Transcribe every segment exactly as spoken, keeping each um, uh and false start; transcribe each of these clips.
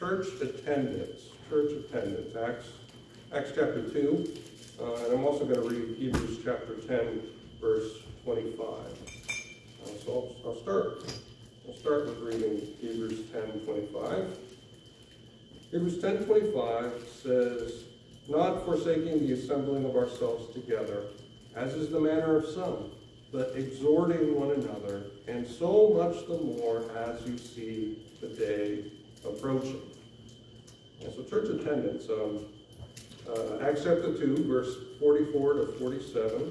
church attendance. Church attendance, Acts, Acts chapter two. Uh, and I'm also going to read Hebrews chapter ten, verse twenty-five. Uh, so I'll, I'll start. I'll start with reading Hebrews ten, twenty-five. Hebrews ten, twenty-five says, "Not forsaking the assembling of ourselves together, as is the manner of some, but exhorting one another, and so much the more as you see the day approaching." And so church attendance, um, uh, Acts chapter two, verse forty-four to forty-seven.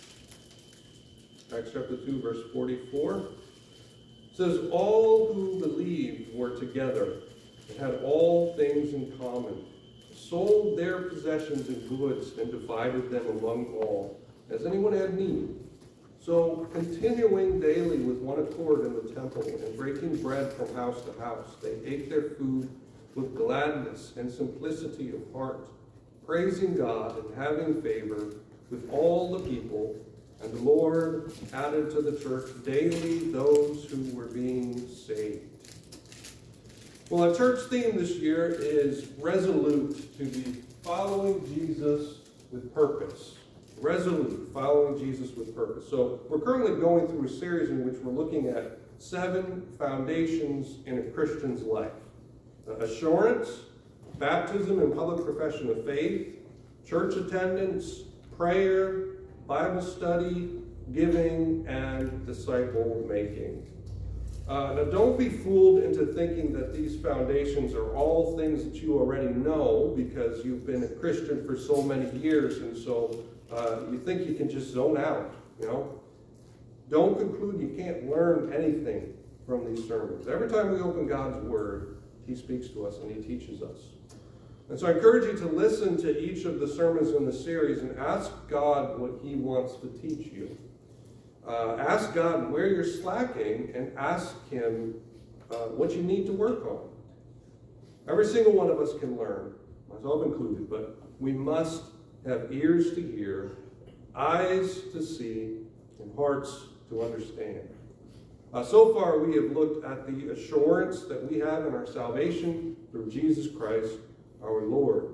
Acts chapter two, verse forty-four says, "All who believed were together and had all things in common, sold their possessions and goods and divided them among all, as anyone had need. So, continuing daily with one accord in the temple and breaking bread from house to house, they ate their food with gladness and simplicity of heart, praising God and having favor with all the people. And the Lord added to the church daily those who were being saved." Well, our church theme this year is resolute to be following Jesus with purpose. Resolute, following Jesus with purpose. So we're currently going through a series in which we're looking at seven foundations in a Christian's life. Uh, assurance, baptism and public profession of faith, church attendance, prayer, Bible study, giving, and disciple making. Uh, now don't be fooled into thinking that these foundations are all things that you already know because you've been a Christian for so many years, and so uh, you think you can just zone out, you know. Don't conclude you can't learn anything from these sermons. Every time we open God's Word, He speaks to us and He teaches us. And so I encourage you to listen to each of the sermons in the series and ask God what He wants to teach you. Uh, ask God where you're slacking and ask Him uh, what you need to work on. Every single one of us can learn, myself included, but we must have ears to hear, eyes to see, and hearts to understand. Uh, so far, we have looked at the assurance that we have in our salvation through Jesus Christ, our Lord.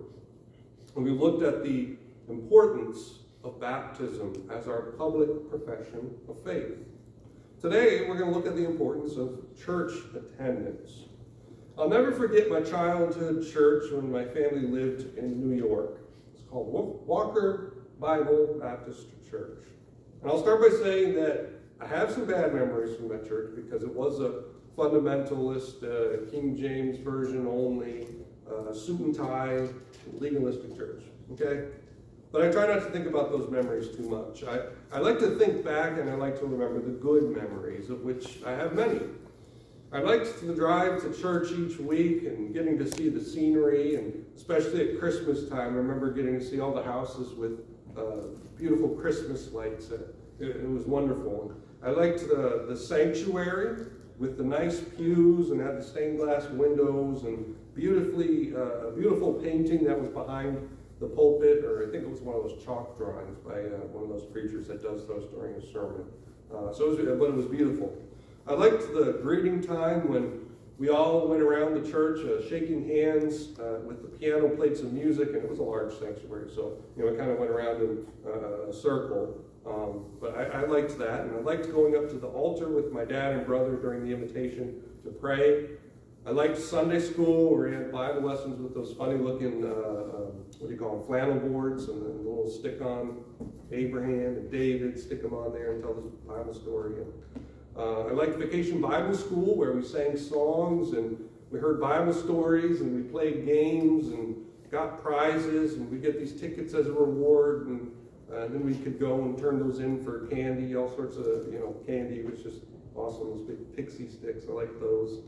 And we looked at the importance of baptism as our public profession of faith. Today, we're going to look at the importance of church attendance. I'll never forget my childhood church when my family lived in New York. It's called Walker Bible Baptist Church. And I'll start by saying that I have some bad memories from that church because it was a fundamentalist, uh, King James Version only, uh, suit and tie, legalistic church, okay? But I try not to think about those memories too much. I, I like to think back and I like to remember the good memories, of which I have many. I liked to drive to church each week and getting to see the scenery, and especially at Christmas time, I remember getting to see all the houses with uh, beautiful Christmas lights. It, it was wonderful. I liked the, the sanctuary with the nice pews and had the stained glass windows and beautifully, uh, a beautiful painting that was behind the pulpit, or I think it was one of those chalk drawings by uh, one of those preachers that does those during a sermon. Uh, so it was, but it was beautiful. I liked the greeting time when we all went around the church uh, shaking hands uh, with the piano, played some music, and it was a large sanctuary, so you know, it kind of went around in uh, a circle. Um, but I, I liked that, and I liked going up to the altar with my dad and brother during the invitation to pray. I liked Sunday school where we had Bible lessons with those funny-looking, uh, um, what do you call them, flannel boards, and then a little stick-on Abraham and David, stick them on there and tell this Bible story. And, uh, I liked Vacation Bible School where we sang songs and we heard Bible stories and we played games and got prizes, and we get these tickets as a reward, and uh, then we could go and turn those in for candy, all sorts of, you know, candy was just awesome, those big pixie sticks, I liked those.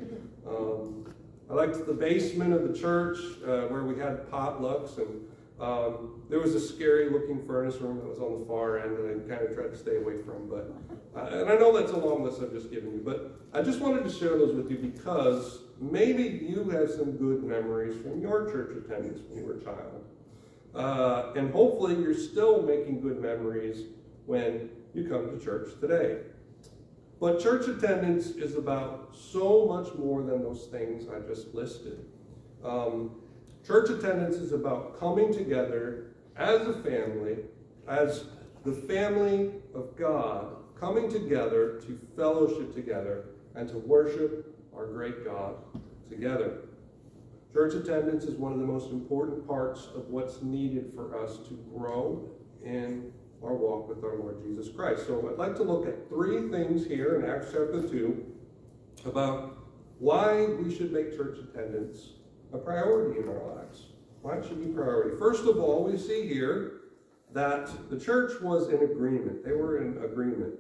Um, I liked the basement of the church uh, where we had potlucks, and um, there was a scary looking furnace room that was on the far end that I kind of tried to stay away from, but, uh, and I know that's a long list I've just given you, but I just wanted to share those with you because maybe you have some good memories from your church attendance when you were a child. Uh, and hopefully you're still making good memories when you come to church today. But church attendance is about so much more than those things I just listed. Um, church attendance is about coming together as a family, as the family of God, coming together to fellowship together and to worship our great God together. Church attendance is one of the most important parts of what's needed for us to grow in our walk with our Lord Jesus Christ. So I'd like to look at three things here in Acts chapter two about why we should make church attendance a priority in our lives. Why it should be a priority. First of all, we see here that the church was in agreement. They were in agreement.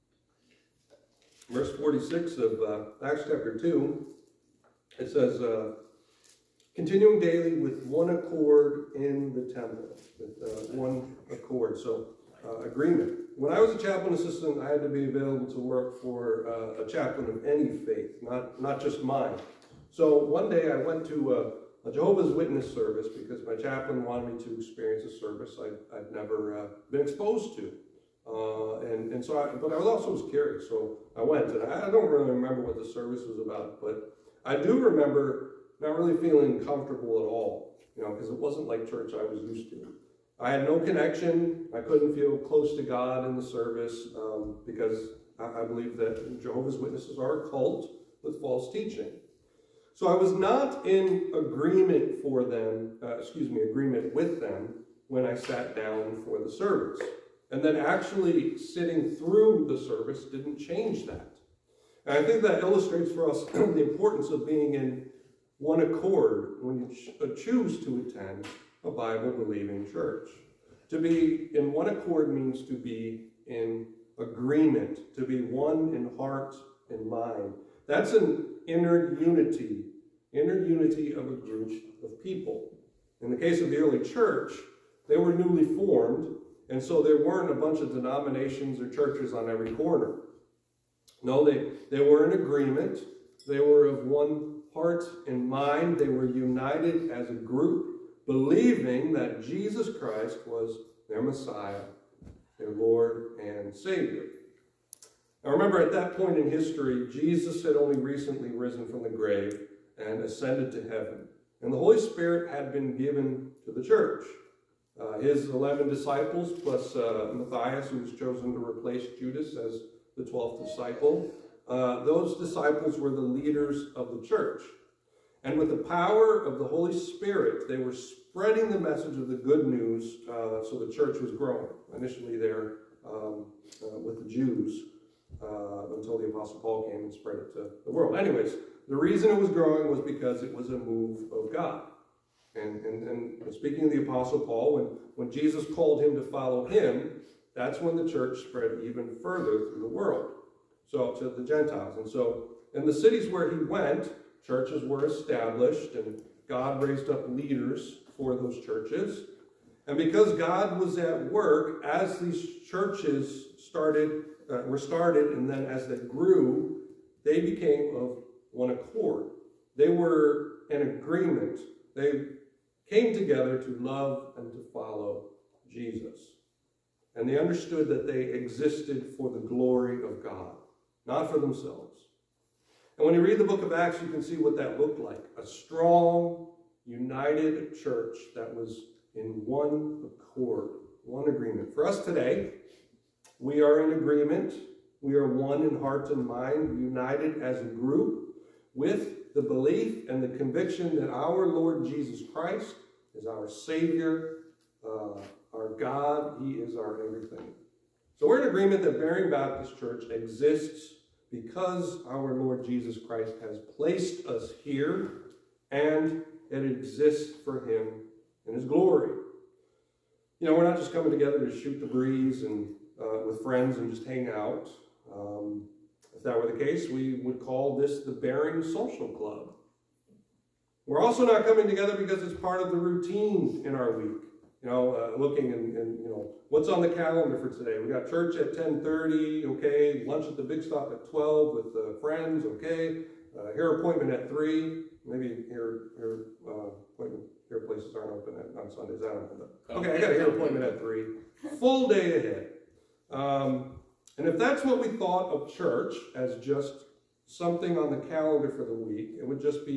Verse forty-six of uh, Acts chapter two, it says, uh, continuing daily with one accord in the temple. With uh, one accord. So, uh, agreement. When I was a chaplain assistant, I had to be available to work for uh, a chaplain of any faith, not, not just mine. So one day I went to a, a Jehovah's Witness service because my chaplain wanted me to experience a service I'd, I'd never uh, been exposed to. Uh, and, and so I, but I was also was curious, so I went. And I don't really remember what the service was about, but I do remember not really feeling comfortable at all, you know, because it wasn't like church I was used to. I had no connection. I couldn't feel close to God in the service um, because I, I believe that Jehovah's Witnesses are a cult with false teaching. So I was not in agreement for them, uh, excuse me, agreement with them when I sat down for the service. And then actually sitting through the service didn't change that. And I think that illustrates for us the importance of being in one accord when you ch choose to attend a Bible-believing church. To be in one accord means to be in agreement, to be one in heart and mind. That's an inner unity, inner unity of a group of people. In the case of the early church, they were newly formed, and so there weren't a bunch of denominations or churches on every corner. No, they, they were in agreement. They were of one heart and mind. They were united as a group, believing that Jesus Christ was their Messiah, their Lord and Savior. Now remember, at that point in history, Jesus had only recently risen from the grave and ascended to heaven. And the Holy Spirit had been given to the church. Uh, his eleven disciples, plus uh, Matthias, who was chosen to replace Judas as the twelfth disciple, uh, those disciples were the leaders of the church. And with the power of the Holy Spirit, they were spreading the message of the good news, uh, so the church was growing. Initially there um, uh, with the Jews, uh, until the Apostle Paul came and spread it to the world. Anyways, the reason it was growing was because it was a move of God. And, and, and speaking of the Apostle Paul, when, when Jesus called him to follow him, that's when the church spread even further through the world, so to the Gentiles. And so in the cities where he went, churches were established, and God raised up leaders for those churches. And because God was at work, as these churches started, uh, were started, and then as they grew, they became of one accord. They were in agreement. They came together to love and to follow Jesus. And they understood that they existed for the glory of God, not for themselves. And when you read the book of Acts, you can see what that looked like. A strong, united church that was in one accord, one agreement. For us today, we are in agreement. We are one in heart and mind, united as a group with the belief and the conviction that our Lord Jesus Christ is our Savior, uh, our God. He is our everything. So we're in agreement that Berean Baptist Church exists because our Lord Jesus Christ has placed us here, and it exists for him in his glory. You know, we're not just coming together to shoot the breeze and uh, with friends and just hang out. Um, if that were the case, we would call this the Berean Social Club. We're also not coming together because it's part of the routine in our week. You know, uh, looking and, and, you know, what's on the calendar for today? We got church at ten thirty, okay. Lunch at the Big Stop at twelve with uh, friends, okay. Uh, hair appointment at three. Maybe hair, hair uh, appointment, hair places aren't open at, on Sundays. I don't know. But, okay, I got a hair appointment at three. Full day ahead. Um, and if that's what we thought of church as just something on the calendar for the week, it would just be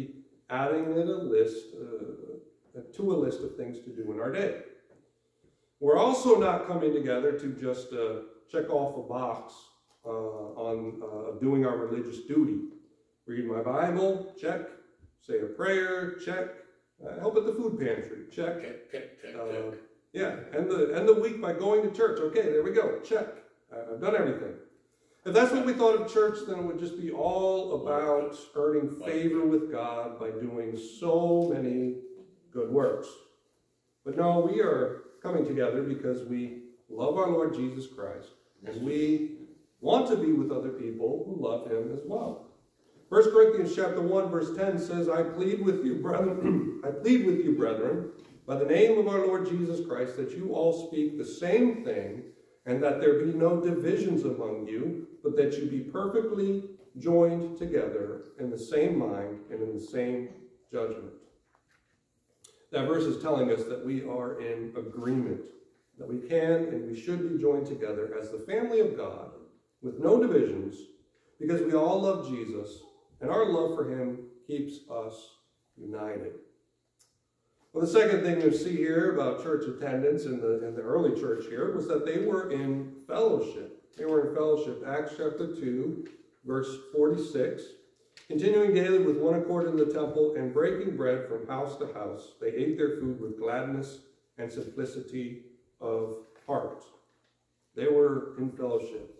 adding in a list, uh, to a list of things to do in our day. We're also not coming together to just uh, check off a box uh, on uh, doing our religious duty. Read my Bible, check. Say a prayer, check. Uh, help at the food pantry, check. Check, check, check, Uh, check. yeah, end the, end the week by going to church. Okay, there we go, check. Uh, I've done everything. If that's what we thought of church, then it would just be all about earning favor with God by doing so many good works. But no, we are coming together because we love our Lord Jesus Christ, and we want to be with other people who love him as well. First Corinthians chapter one, verse ten says, I plead with you, brethren, I plead with you, brethren, by the name of our Lord Jesus Christ, that you all speak the same thing, and that there be no divisions among you, but that you be perfectly joined together in the same mind and in the same judgment. That verse is telling us that we are in agreement, that we can and we should be joined together as the family of God with no divisions, because we all love Jesus, and our love for him keeps us united. Well, the second thing you see here about church attendance in the, in the early church here was that they were in fellowship. They were in fellowship. Acts chapter two, verse forty-six. Continuing daily with one accord in the temple and breaking bread from house to house, they ate their food with gladness and simplicity of heart. They were in fellowship.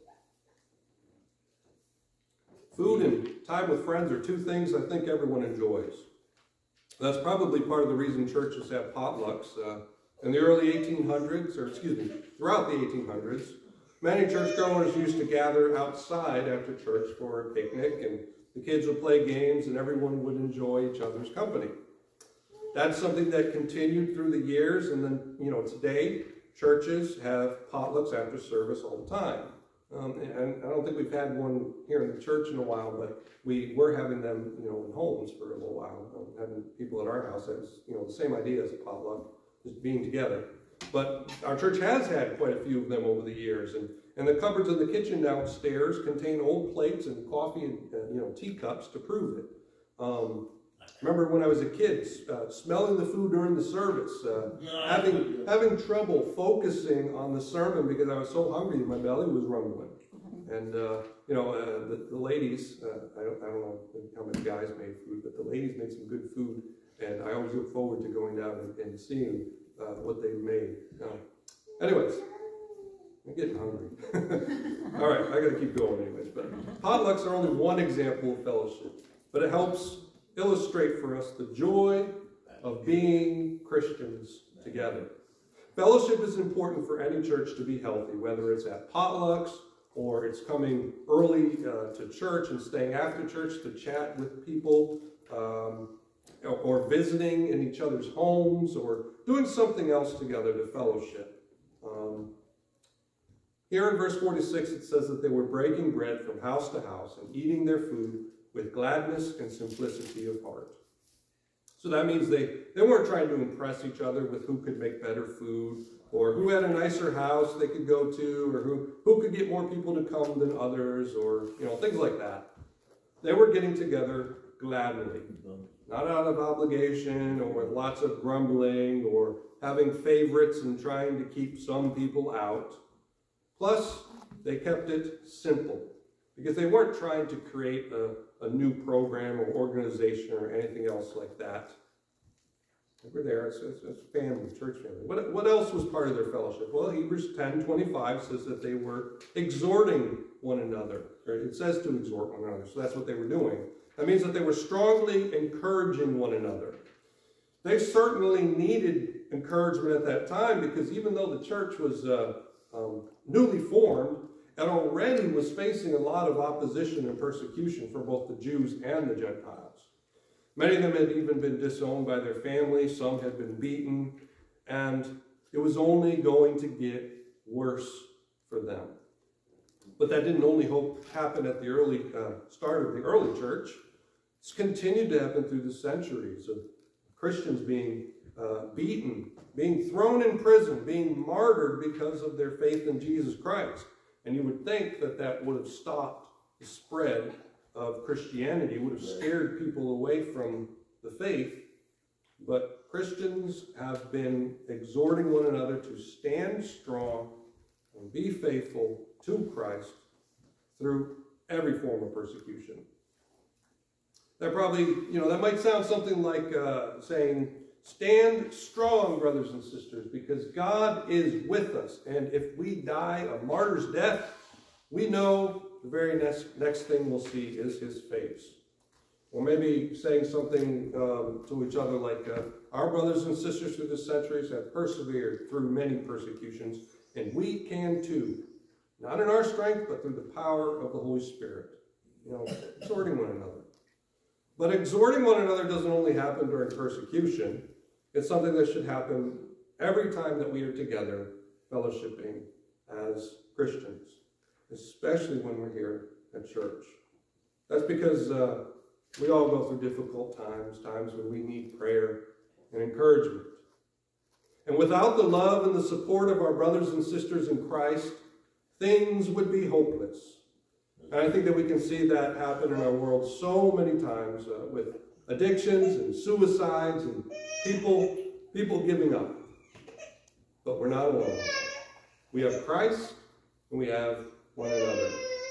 Food and time with friends are two things I think everyone enjoys. That's probably part of the reason churches have potlucks. Uh, in the early eighteen hundreds, or excuse me, throughout the eighteen hundreds, many churchgoers used to gather outside after church for a picnic, and the kids would play games and everyone would enjoy each other's company. That's something that continued through the years, and then, you know, today, churches have potlucks after service all the time. Um, and I don't think we've had one here in the church in a while, but we were having them, you know, in homes for a little while. Um, having people at our house, that was, you know, the same idea as a potluck, just being together. But our church has had quite a few of them over the years, and, and the cupboards in the kitchen downstairs contain old plates and coffee and, uh, you know, teacups to prove it. Um, remember when I was a kid, uh, smelling the food during the service, uh, having, having trouble focusing on the sermon because I was so hungry that my belly was rumbling. And, uh, you know, uh, the, the ladies, uh, I, don't, I don't know how many guys made food, but the ladies made some good food, and I always look forward to going down and, and seeing uh, what they made. Uh, anyways, I'm getting hungry. All right, I got to keep going anyways. But potlucks are only one example of fellowship, but it helps illustrate for us the joy of being Christians together. Fellowship is important for any church to be healthy, whether it's at potlucks or it's coming early uh, to church and staying after church to chat with people, um, or visiting in each other's homes, or doing something else together to fellowship. Um, here in verse forty-six, it says that they were breaking bread from house to house and eating their food with gladness and simplicity of heart. So that means they, they weren't trying to impress each other with who could make better food, or who had a nicer house they could go to, or who, who could get more people to come than others, or, you know, things like that. They were getting together gladly, not out of obligation, or with lots of grumbling, or having favorites and trying to keep some people out. Plus, they kept it simple, because they weren't trying to create a, a new program or organization or anything else like that. They were there as, as, as family, church family. What, what else was part of their fellowship? Well, Hebrews ten twenty-five says that they were exhorting one another. Or it says to exhort one another, so that's what they were doing. That means that they were strongly encouraging one another. They certainly needed encouragement at that time, because even though the church was uh, um, newly formed, and already was facing a lot of opposition and persecution from both the Jews and the Gentiles. Many of them had even been disowned by their families. Some had been beaten. And it was only going to get worse for them. But that didn't only hope happen at the early uh, start of the early church. It's continued to happen through the centuries of Christians being uh, beaten, being thrown in prison, being martyred because of their faith in Jesus Christ. And you would think that that would have stopped the spread of Christianity, would have scared people away from the faith, but Christians have been exhorting one another to stand strong and be faithful to Christ through every form of persecution. That probably, you know, that might sound something like uh, saying, stand strong, brothers and sisters, because God is with us. And if we die a martyr's death, we know the very next, next thing we'll see is his face. Or maybe saying something um, to each other like, uh, our brothers and sisters through the centuries have persevered through many persecutions, and we can too. Not in our strength, but through the power of the Holy Spirit. You know, exhorting one another. But exhorting one another doesn't only happen during persecution. It's something that should happen every time that we are together fellowshipping as Christians, especially when we're here at church. That's because uh, we all go through difficult times, times when we need prayer and encouragement. And without the love and the support of our brothers and sisters in Christ, things would be hopeless. And I think that we can see that happen in our world so many times uh, with addictions and suicides and people, people giving up. But we're not alone. We have Christ and we have one another.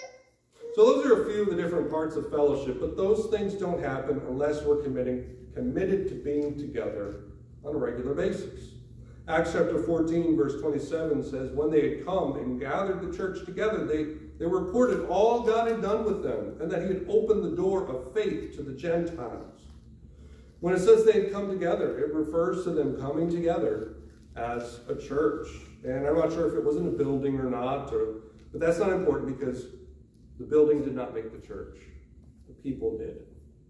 So those are a few of the different parts of fellowship, but those things don't happen unless we're committing, committed to being together on a regular basis. Acts chapter fourteen, verse twenty-seven says, when they had come and gathered the church together, they, they reported all God had done with them, and that he had opened the door of faith to the Gentiles. When it says they had come together, it refers to them coming together as a church. And I'm not sure if it was in a building or not, or, but that's not important because the building did not make the church. The people did.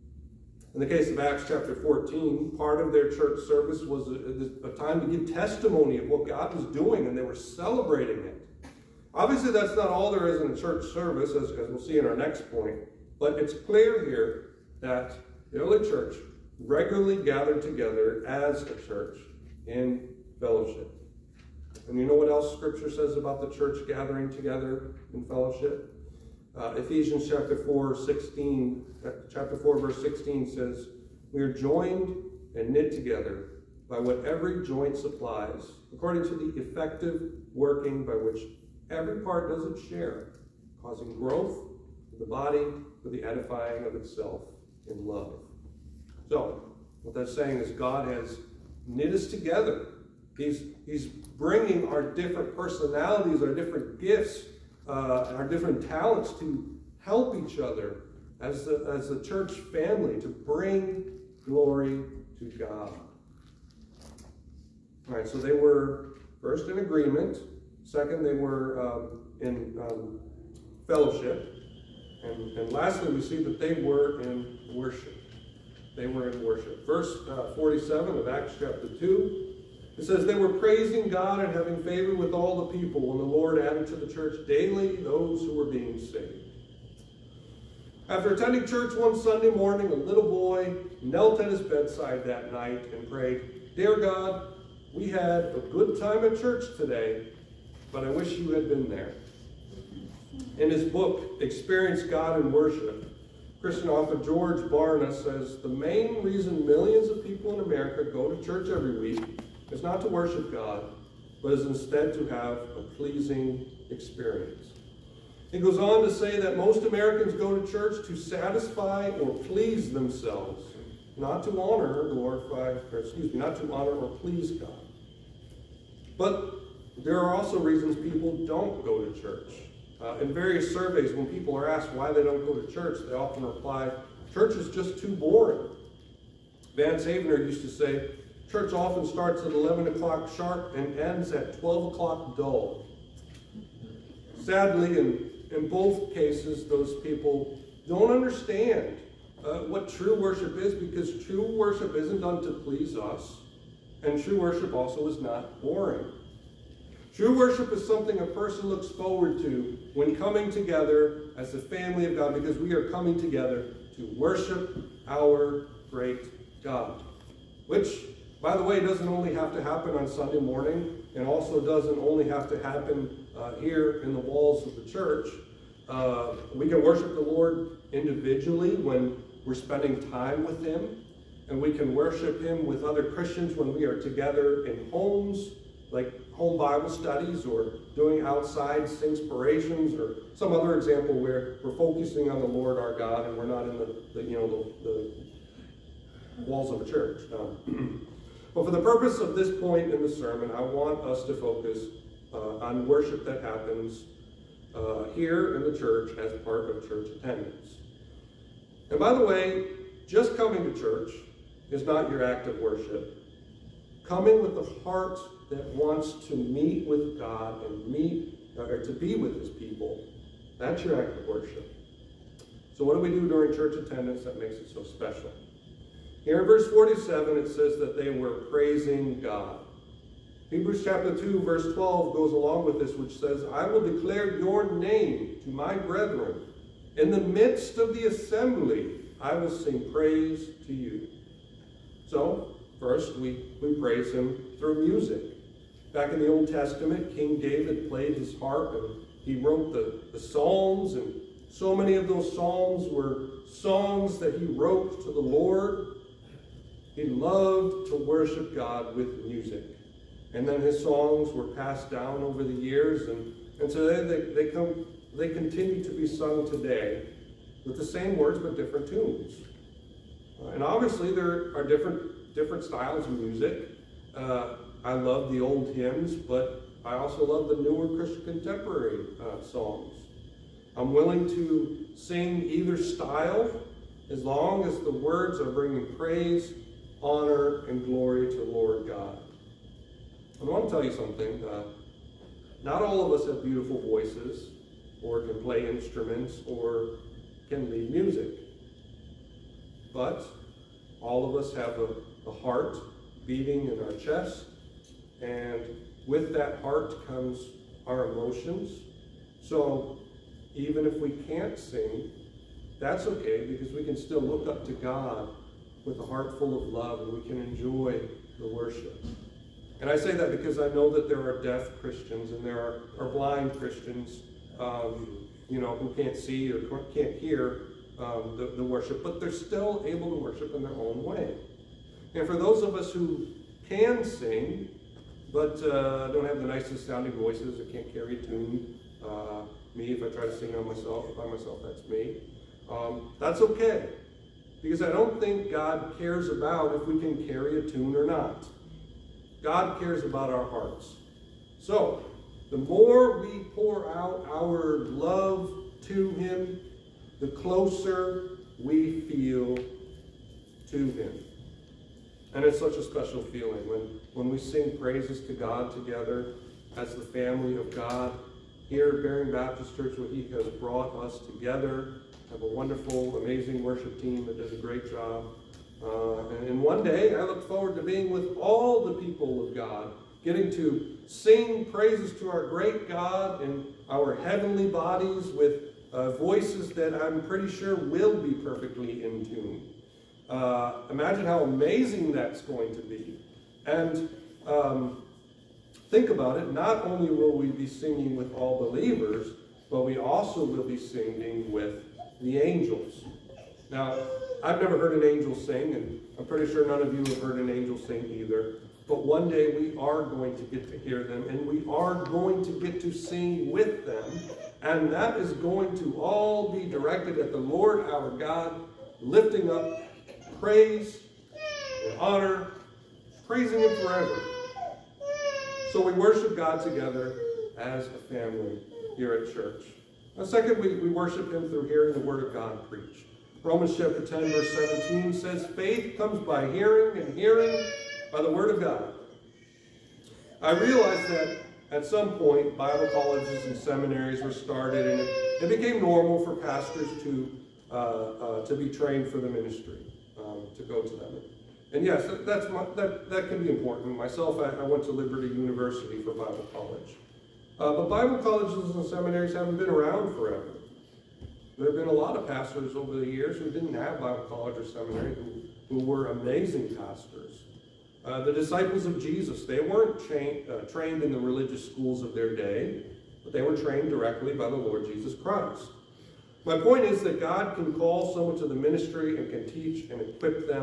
In the case of Acts chapter fourteen, part of their church service was a, a time to give testimony of what God was doing, and they were celebrating it. Obviously, that's not all there is in a church service, as, as we'll see in our next point, but it's clear here that the early church regularly gathered together as a church in fellowship. And you know what else Scripture says about the church gathering together in fellowship? Uh, Ephesians chapter four, sixteen, chapter four, verse sixteen says, we are joined and knit together by what every joint supplies, according to the effective working by which every part does its share, causing growth of the body for the edifying of itself in love. So, what that's saying is God has knit us together. He's, he's bringing our different personalities, our different gifts, uh, our different talents to help each other as the, as the church family, to bring glory to God. All right, so they were first in agreement. Second, they were um, in um, fellowship. And, and lastly, we see that they were in worship. They were in worship. Verse uh, forty-seven of Acts chapter two, it says, they were praising God and having favor with all the people when the Lord added to the church daily those who were being saved. After attending church one Sunday morning, a little boy knelt at his bedside that night and prayed, Dear God, we had a good time at church today, but I wish you had been there. In his book, Experience God in Worship, Christian author George Barna says, the main reason millions of people in America go to church every week is not to worship God, but is instead to have a pleasing experience. He goes on to say that most Americans go to church to satisfy or please themselves, not to honor or glorify, or excuse me, not to honor or please God. But there are also reasons people don't go to church. Uh, in various surveys, when people are asked why they don't go to church, they often reply, church is just too boring. Vance Havner used to say, church often starts at eleven o'clock sharp and ends at twelve o'clock dull. Sadly, in, in both cases, those people don't understand uh, what true worship is, because true worship isn't done to please us, and true worship also is not boring. True worship is something a person looks forward to when coming together as the family of God, because we are coming together to worship our great God. Which, by the way, doesn't only have to happen on Sunday morning, and also doesn't only have to happen uh, here in the walls of the church. Uh, we can worship the Lord individually when we're spending time with Him, and we can worship him with other Christians when we are together in homes, like home Bible studies, or doing outside singspirations, or some other example where we're focusing on the Lord our God and we're not in the, the you know the, the walls of a church. No. But for the purpose of this point in the sermon, I want us to focus uh, on worship that happens uh, here in the church as part of church attendance. And by the way, just coming to church is not your act of worship. Coming with a heart that wants to meet with God and meet, or to be with his people, that's your act of worship. So what do we do during church attendance that makes it so special? Here in verse forty-seven, it says that they were praising God. Hebrews chapter two, verse twelve goes along with this, which says, I will declare your name to my brethren. In the midst of the assembly, I will sing praise to you. So, first, we, we praise him through music. Back in the Old Testament, King David played his harp, and he wrote the, the Psalms, and so many of those Psalms were songs that he wrote to the Lord. He loved to worship God with music. And then his songs were passed down over the years, and, and so they, they, they, come, they continue to be sung today with the same words but different tunes. Uh, and obviously there are different, different styles of music. Uh, I love the old hymns, but I also love the newer Christian contemporary uh, songs. I'm willing to sing either style as long as the words are bringing praise, honor, and glory to Lord God. I want to tell you something. Uh, not all of us have beautiful voices, or can play instruments, or can lead music. But all of us have a, a heart beating in our chest, and with that heart comes our emotions. So even if we can't sing, that's okay, because we can still look up to God with a heart full of love, and we can enjoy the worship. And I say that because I know that there are deaf Christians and there are, are blind Christians, um, you know, who can't see or can't hear um, the, the worship, but they're still able to worship in their own way. And for those of us who can sing, but uh, don't have the nicest sounding voices or can't carry a tune, uh, me, if I try to sing on myself, by myself, that's me. Um, that's okay, because I don't think God cares about if we can carry a tune or not. God cares about our hearts. So, the more we pour out our love to him, the closer we feel to him. And it's such a special feeling when, when we sing praises to God together as the family of God. Here at Bearing Baptist Church, where he has brought us together, have a wonderful, amazing worship team that does a great job. Uh, and, and one day, I look forward to being with all the people of God, getting to sing praises to our great God in our heavenly bodies with uh, voices that I'm pretty sure will be perfectly in tune. Uh, imagine how amazing that's going to be. And um, think about it, not only will we be singing with all believers, but we also will be singing with the angels. Now, I've never heard an angel sing, and I'm pretty sure none of you have heard an angel sing either. But one day we are going to get to hear them, and we are going to get to sing with them. And that is going to all be directed at the Lord our God, lifting up praise and honor, praising him forever. So we worship God together as a family here at church. Now, second, we, we worship him through hearing the word of God preached. Romans chapter ten, verse seventeen says, faith comes by hearing, and hearing by the word of God. I realize that at some point, Bible colleges and seminaries were started, and it, it became normal for pastors to, uh, uh, to be trained for the ministry, um, to go to them. And yes, that, that's my, that, that can be important. Myself, I, I went to Liberty University for Bible college. Uh, but Bible colleges and seminaries haven't been around forever. There have been a lot of pastors over the years who didn't have Bible college or seminary who, who were amazing pastors. Uh, the disciples of Jesus, they weren't trained, uh, trained in the religious schools of their day, but they were trained directly by the Lord Jesus Christ. My point is that God can call someone to the ministry and can teach and equip them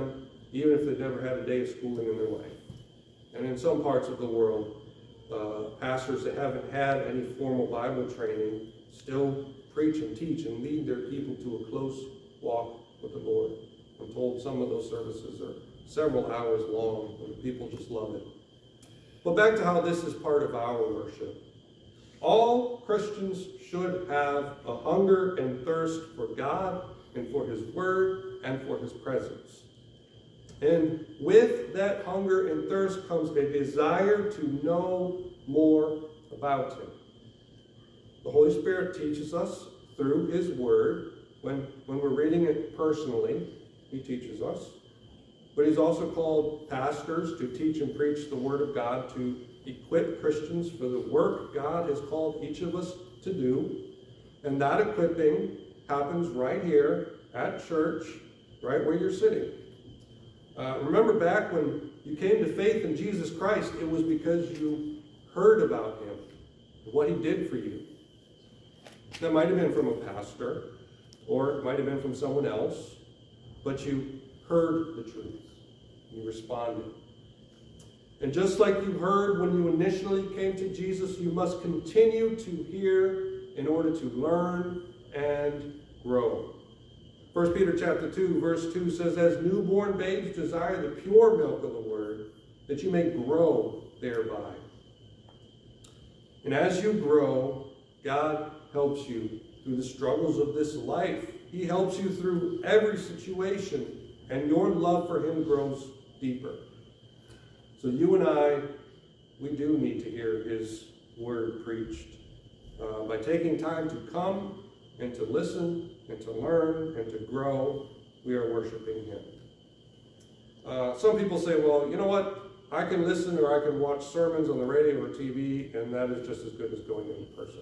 even if they've never had a day of schooling in their life. And in some parts of the world, uh, pastors that haven't had any formal Bible training still preach and teach and lead their people to a close walk with the Lord. I'm told some of those services are several hours long, and people just love it. But back to how this is part of our worship. All Christians should have a hunger and thirst for God and for His Word and for His presence. And with that hunger and thirst comes a desire to know more about Him. The Holy Spirit teaches us through His Word. When, when we're reading it personally, He teaches us. But He's also called pastors to teach and preach the Word of God, to equip Christians for the work God has called each of us to do. And that equipping happens right here at church, right where you're sitting. Uh, remember back when you came to faith in Jesus Christ, it was because you heard about Him, what He did for you. That might have been from a pastor, or it might have been from someone else, but you heard the truth. You responded. And just like you heard when you initially came to Jesus, you must continue to hear in order to learn and grow. First Peter chapter two, verse two says, as newborn babes desire the pure milk of the Word, that you may grow thereby. And as you grow, God helps you through the struggles of this life. He helps you through every situation, and your love for Him grows deeper. So you and I, we do need to hear His Word preached. Uh, by taking time to come and to listen and to learn and to grow, we are worshiping Him. Uh, some people say, well, you know what? I can listen or I can watch sermons on the radio or T V, and that is just as good as going in person.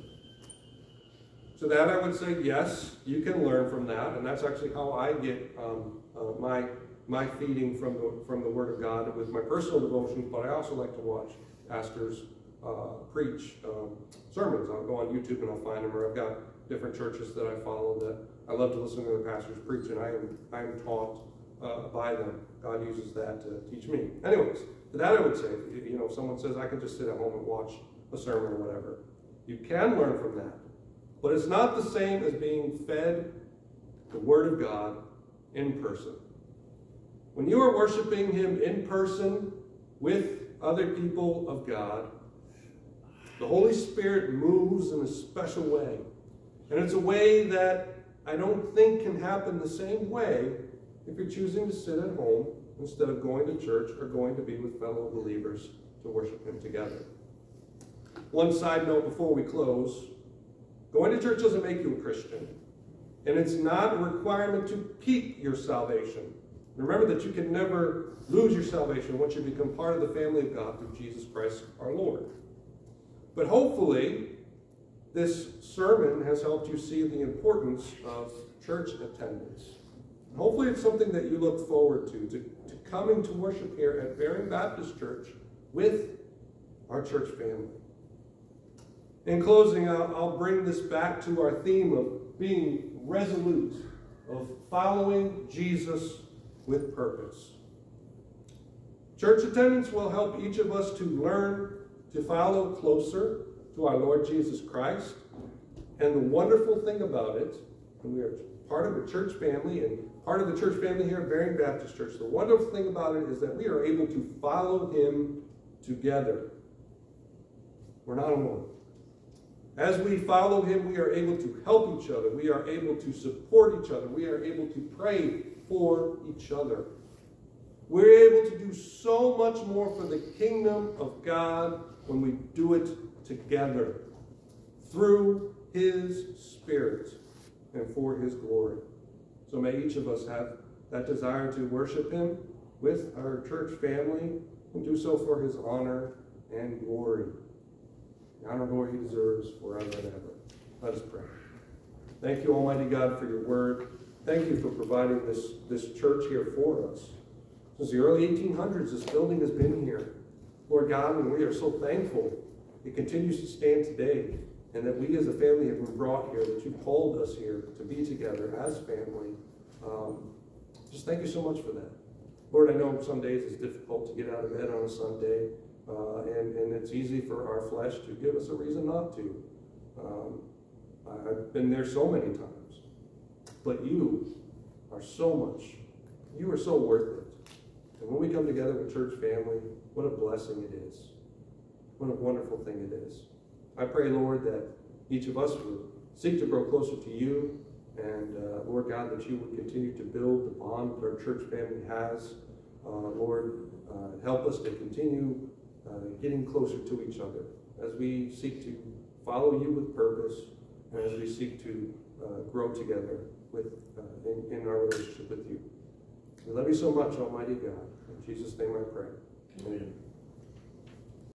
So that I would say, yes, you can learn from that, and that's actually how I get um, uh, my my feeding from the from the Word of God with my personal devotions. But I also like to watch pastors uh, preach um, sermons. I'll go on YouTube and I'll find them, or I've got different churches that I follow that I love to listen to the pastors preach, and I am I am taught uh, by them. God uses that to teach me. Anyways, to that I would say, you know, if someone says I can just sit at home and watch a sermon or whatever, you can learn from that. But it's not the same as being fed the Word of God in person. When you are worshiping Him in person with other people of God, the Holy Spirit moves in a special way. And it's a way that I don't think can happen the same way if you're choosing to sit at home instead of going to church or going to be with fellow believers to worship Him together. One side note before we close. Going to church doesn't make you a Christian, and it's not a requirement to keep your salvation. Remember that you can never lose your salvation once you become part of the family of God through Jesus Christ our Lord. But hopefully, this sermon has helped you see the importance of church attendance. And hopefully it's something that you look forward to, to, to coming to worship here at Bearing Baptist Church with our church family. In closing, I'll, I'll bring this back to our theme of being resolute, of following Jesus with purpose. Church attendance will help each of us to learn to follow closer to our Lord Jesus Christ. And the wonderful thing about it, and we are part of a church family and part of the church family here at Bearing Baptist Church, the wonderful thing about it is that we are able to follow Him together. We're not alone. As we follow Him, we are able to help each other. We are able to support each other. We are able to pray for each other. We're able to do so much more for the kingdom of God when we do it together through His Spirit and for His glory. So may each of us have that desire to worship Him with our church family and do so for His honor and glory. The honor and glory He deserves forever and ever. Let us pray. Thank you, Almighty God, for your word. Thank you for providing this, this church here for us. Since the early eighteen hundreds, this building has been here. Lord God, and we are so thankful it continues to stand today, and that we as a family have been brought here, that you called us here to be together as family. Um, just thank you so much for that. Lord, I know some days it's difficult to get out of bed on a Sunday, uh, and, and it's easy for our flesh to give us a reason not to. Um, I've been there so many times. But you are so much. You are so worth it. And when we come together with church family, what a blessing it is. What a wonderful thing it is. I pray, Lord, that each of us would seek to grow closer to you. And, uh, Lord God, that you would continue to build the bond that our church family has. Uh, Lord, uh, help us to continue uh, getting closer to each other as we seek to follow you with purpose and as we seek to uh, grow together with uh, in, in our relationship with you. We love you so much, Almighty God. In Jesus' name I pray. Amen.